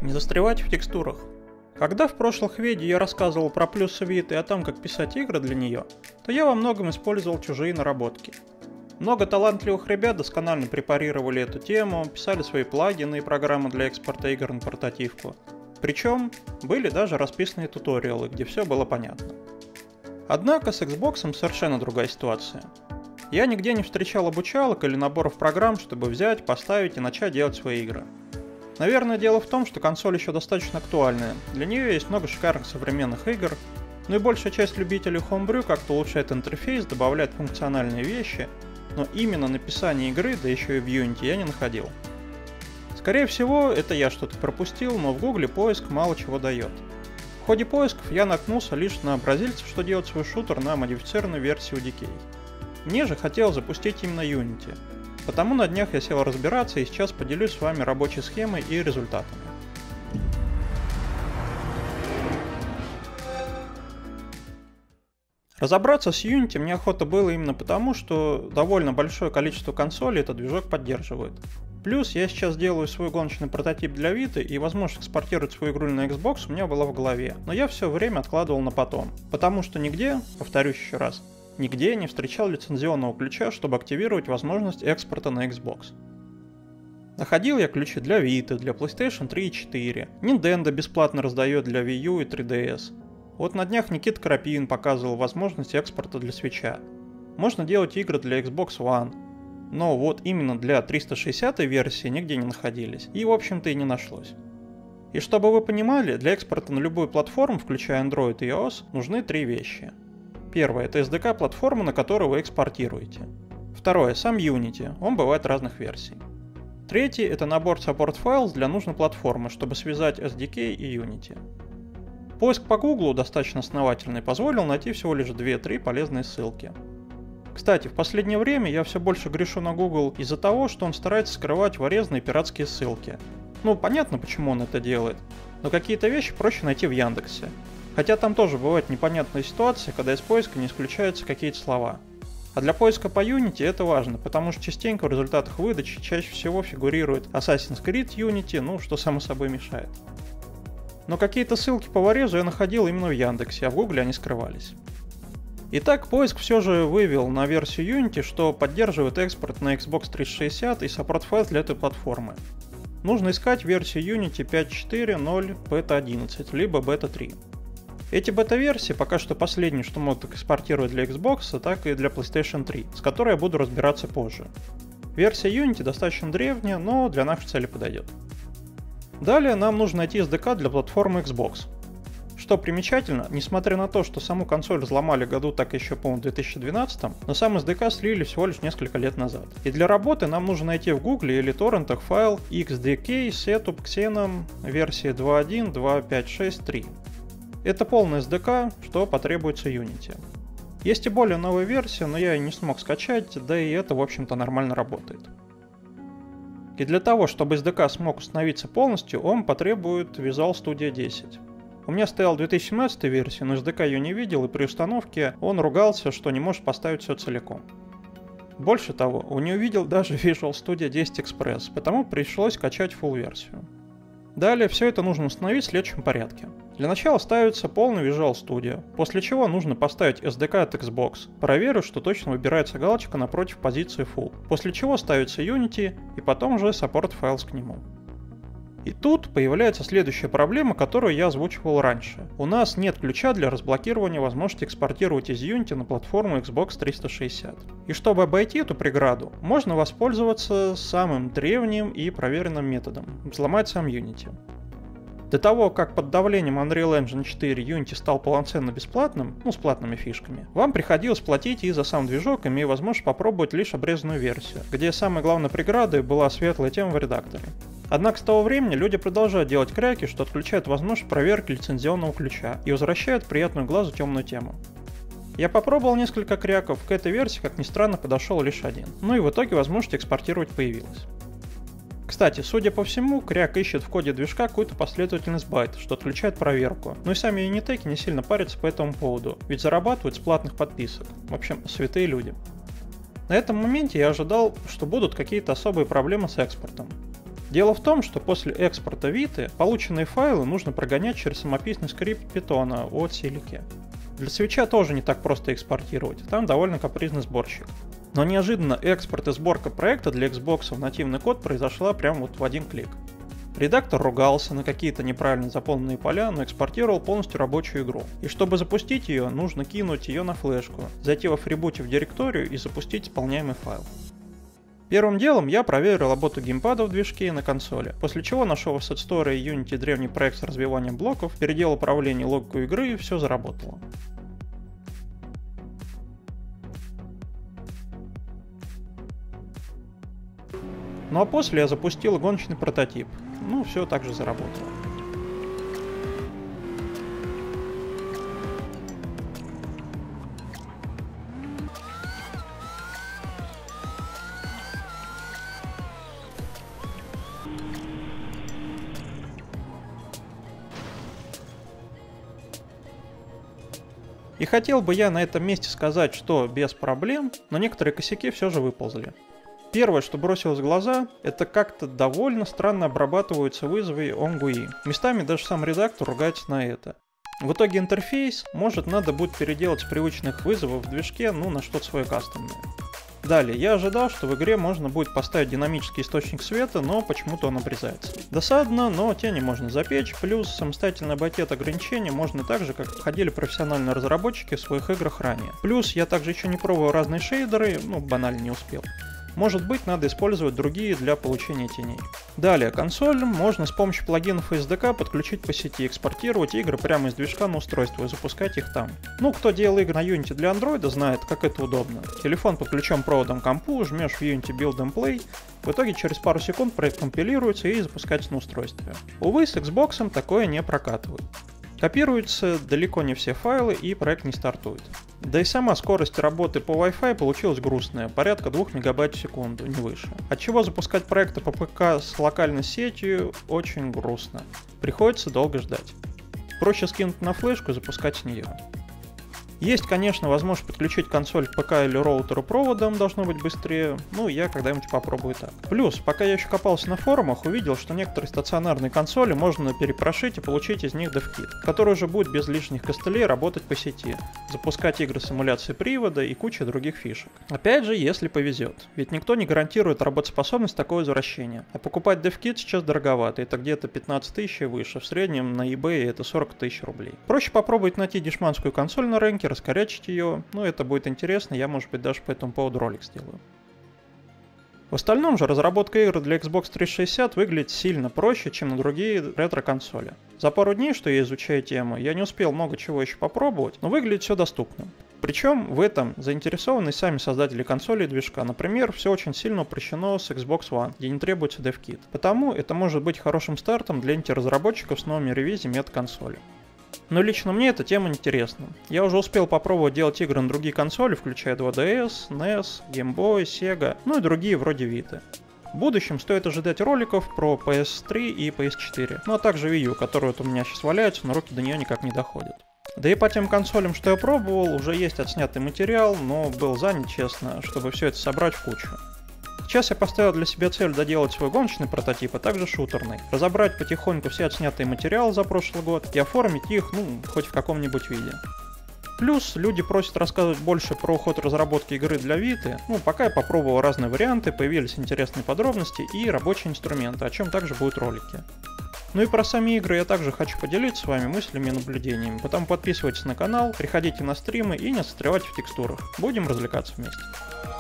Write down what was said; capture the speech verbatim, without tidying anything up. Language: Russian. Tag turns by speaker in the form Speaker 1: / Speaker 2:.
Speaker 1: Не застревать в текстурах. Когда в прошлых видео я рассказывал про плюсы Vita и о том, как писать игры для нее, то я во многом использовал чужие наработки. Много талантливых ребят досконально препарировали эту тему, писали свои плагины и программы для экспорта игр на портативку. Причем были даже расписанные туториалы, где все было понятно. Однако с Xbox совершенно другая ситуация. Я нигде не встречал обучалок или наборов программ, чтобы взять, поставить и начать делать свои игры. Наверное, дело в том, что консоль еще достаточно актуальная, для нее есть много шикарных современных игр, но и большая часть любителей Homebrew как-то улучшает интерфейс, добавляет функциональные вещи, но именно написание игры, да еще и в Unity, я не находил. Скорее всего, это я что-то пропустил, но в Гугле поиск мало чего дает. В ходе поисков я наткнулся лишь на бразильцев, что делать свой шутер на модифицированной версии ю ди кей. Мне же хотелось запустить именно Unity. Потому на днях я сел разбираться и сейчас поделюсь с вами рабочей схемой и результатами. Разобраться с Unity мне охота было именно потому, что довольно большое количество консолей этот движок поддерживает. Плюс я сейчас делаю свой гоночный прототип для Vita, и возможность экспортировать свою игру на Xbox у меня была в голове, но я все время откладывал на потом, потому что нигде, повторюсь еще раз, нигде не встречал лицензионного ключа, чтобы активировать возможность экспорта на Xbox. Находил я ключи для Vita, для PlayStation три и четыре, Nintendo бесплатно раздает для Wii U и три ди эс. Вот на днях Никита Крапивин показывал возможность экспорта для Switch'а. Можно делать игры для Xbox One, но вот именно для триста шестидесятой версии нигде не находились, и в общем-то и не нашлось. И чтобы вы понимали, для экспорта на любую платформу, включая Android и iOS, нужны три вещи. Первое – это эс ди кей платформа, на которую вы экспортируете. Второе – сам Unity, он бывает разных версий. Третье – это набор Support Files для нужной платформы, чтобы связать эс ди кей и Unity. Поиск по Google достаточно основательный, позволил найти всего лишь две-три полезные ссылки. Кстати, в последнее время я все больше грешу на Google из-за того, что он старается скрывать вырезанные пиратские ссылки. Ну, понятно, почему он это делает, но какие-то вещи проще найти в Яндексе. Хотя там тоже бывают непонятные ситуации, когда из поиска не исключаются какие-то слова. А для поиска по Unity это важно, потому что частенько в результатах выдачи чаще всего фигурирует Assassin's Creed Unity, ну, что само собой мешает. Но какие-то ссылки по вырезу я находил именно в Яндексе, а в Гугле они скрывались. Итак, поиск все же вывел на версию Unity, что поддерживает экспорт на Xbox триста шестьдесят и Support Files для этой платформы. Нужно искать версию Unity пять точка четыре точка ноль бета одиннадцать, либо бета три. Эти бета-версии пока что последние, что могут экспортировать для Xbox, так и для PlayStation три, с которой я буду разбираться позже. Версия Unity достаточно древняя, но для нашей цели подойдет. Далее нам нужно найти эс ди кей для платформы Xbox. Что примечательно, несмотря на то, что саму консоль взломали году так еще, по-моему, в две тысячи двенадцатом, но сам эс ди кей слили всего лишь несколько лет назад. И для работы нам нужно найти в Гугле или торрентах файл икс ди кей setup xenon версии два точка один точка два точка пять точка шесть точка три. Это полный эс ди кей, что потребуется Unity. Есть и более новая версия, но я ее не смог скачать, да и это, в общем-то, нормально работает. И для того, чтобы эс ди кей смог установиться полностью, он потребует Visual Studio десять. У меня стоял две тысячи семнадцатая версия, но эс ди кей ее не видел, и при установке он ругался, что не может поставить все целиком. Больше того, он не увидел даже Visual Studio десять Express, потому пришлось качать full версию. Далее все это нужно установить в следующем порядке. Для начала ставится полный Visual Studio, после чего нужно поставить эс ди кей от Xbox. Проверю, что точно выбирается галочка напротив позиции Full. После чего ставится Unity и потом уже Support Files к нему. И тут появляется следующая проблема, которую я озвучивал раньше. У нас нет ключа для разблокирования возможности экспортировать из Unity на платформу Xbox триста шестьдесят. И чтобы обойти эту преграду, можно воспользоваться самым древним и проверенным методом – взломать сам Unity. До того, как под давлением Unreal Engine четыре Unity стал полноценно бесплатным, ну с платными фишками, вам приходилось платить и за сам движок, имея возможность попробовать лишь обрезанную версию, где самой главной преградой была светлая тема в редакторе. Однако с того времени люди продолжают делать кряки, что отключают возможность проверки лицензионного ключа и возвращают приятную глазу темную тему. Я попробовал несколько кряков, к этой версии, как ни странно, подошел лишь один, ну и в итоге возможность экспортировать появилась. Кстати, судя по всему, кряк ищет в коде движка какую-то последовательность байт, что отключает проверку. Ну и сами юнитеки не сильно парятся по этому поводу, ведь зарабатывают с платных подписок. В общем, святые люди. На этом моменте я ожидал, что будут какие-то особые проблемы с экспортом. Дело в том, что после экспорта Vita полученные файлы нужно прогонять через самописный скрипт Python от Silic. Для свитча тоже не так просто экспортировать, там довольно капризный сборщик. Но неожиданно экспорт и сборка проекта для Xbox в нативный код произошла прямо вот в один клик. Редактор ругался на какие-то неправильно заполненные поля, но экспортировал полностью рабочую игру. И чтобы запустить ее, нужно кинуть ее на флешку, зайти во фрибуте в директорию и запустить исполняемый файл. Первым делом я проверил работу геймпада в движке и на консоли, после чего нашел в Asset Store и Unity древний проект с разбиванием блоков, переделал управление и логику игры и все заработало. Ну а после я запустил гоночный прототип. Ну, все так же заработало. И хотел бы я на этом месте сказать, что без проблем, но некоторые косяки все же выползли. Первое, что бросилось в глаза, это как-то довольно странно обрабатываются вызовы ОНГУИ. Местами даже сам редактор ругается на это. В итоге интерфейс, может, надо будет переделать с привычных вызовов в движке, ну, на что-то свое кастомное. Далее, я ожидал, что в игре можно будет поставить динамический источник света, но почему-то он обрезается. Досадно, но тени можно запечь, плюс самостоятельно обойти это ограничение можно так же, как обходили профессиональные разработчики в своих играх ранее. Плюс я также еще не пробовал разные шейдеры, ну, банально не успел. Может быть, надо использовать другие для получения теней. Далее, консоль можно с помощью плагинов и эс ди кей подключить по сети, экспортировать игры прямо из движка на устройство и запускать их там. Ну, кто делал игры на Unity для Android, знает, как это удобно. Телефон подключен проводом к компу, жмешь в Unity Build and Play, в итоге через пару секунд проект компилируется и запускается на устройстве. Увы, с Xbox такое не прокатывает. Копируются далеко не все файлы и проект не стартует. Да и сама скорость работы по Wi-Fi получилась грустная, порядка двух мегабайт в секунду, не выше. Отчего запускать проекты по ПК с локальной сетью очень грустно. Приходится долго ждать. Проще скинуть на флешку и запускать с нее. Есть, конечно, возможность подключить консоль к ПК или роутеру проводом, должно быть быстрее, ну я когда-нибудь попробую так. Плюс, пока я еще копался на форумах, увидел, что некоторые стационарные консоли можно перепрошить и получить из них DevKit, который уже будет без лишних костылей работать по сети, запускать игры с эмуляцией привода и куча других фишек. Опять же, если повезет, ведь никто не гарантирует работоспособность такого извращения, а покупать DevKit сейчас дороговато, это где-то пятнадцать тысяч и выше, в среднем на eBay это сорок тысяч рублей. Проще попробовать найти дешманскую консоль на рынке, раскорячить ее, ну это будет интересно, я может быть даже по этому поводу ролик сделаю. В остальном же разработка игр для Xbox триста шестьдесят выглядит сильно проще, чем на другие ретро-консоли. За пару дней, что я изучаю тему, я не успел много чего еще попробовать, но выглядит все доступно. Причем в этом заинтересованы сами создатели консоли и движка. Например, все очень сильно упрощено с Xbox One, где не требуется DevKit. Потому это может быть хорошим стартом для инди-разработчиков с новыми ревизиями от консоли. Но лично мне эта тема интересна. Я уже успел попробовать делать игры на другие консоли, включая два ди эс, эн и эс, Game Boy, Sega, ну и другие вроде Vita. В будущем стоит ожидать роликов про пи эс три и пи эс четыре, ну а также Wii U, которые вот у меня сейчас валяются, но руки до нее никак не доходят. Да и по тем консолям, что я пробовал, уже есть отснятый материал, но был занят, честно, чтобы все это собрать в кучу. Сейчас я поставил для себя цель доделать свой гоночный прототип, а также шутерный. Разобрать потихоньку все отснятые материалы за прошлый год и оформить их, ну, хоть в каком-нибудь виде. Плюс люди просят рассказывать больше про ход разработки игры для Vita. Ну, пока я попробовал разные варианты, появились интересные подробности и рабочие инструменты, о чем также будут ролики. Ну и про сами игры я также хочу поделиться с вами мыслями и наблюдениями, потому подписывайтесь на канал, приходите на стримы и не застревайте в текстурах. Будем развлекаться вместе.